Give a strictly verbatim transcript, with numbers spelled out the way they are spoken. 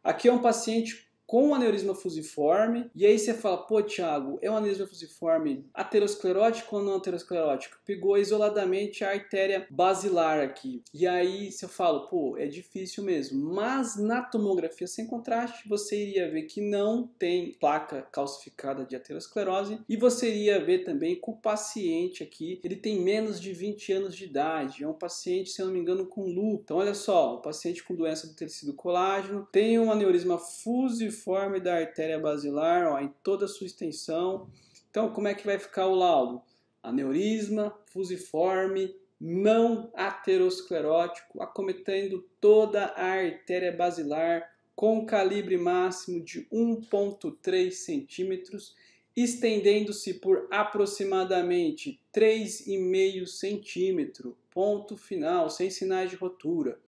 Aqui é um paciente com aneurisma fusiforme, e aí você fala, pô, Thiago, é um aneurisma fusiforme aterosclerótico ou não aterosclerótico? Pegou isoladamente a artéria basilar aqui. E aí você fala, pô, é difícil mesmo. Mas na tomografia sem contraste, você iria ver que não tem placa calcificada de aterosclerose, e você iria ver também que o paciente aqui, ele tem menos de vinte anos de idade, é um paciente, se eu não me engano, com lúpus. Então olha só, um paciente com doença do tecido colágeno, tem um aneurisma fusiforme forme da artéria basilar, ó, em toda a sua extensão. Então, como é que vai ficar o laudo? Aneurisma fusiforme não aterosclerótico, acometendo toda a artéria basilar, com calibre máximo de um vírgula três centímetros, estendendo-se por aproximadamente três vírgula cinco centímetros, ponto final, sem sinais de rotura.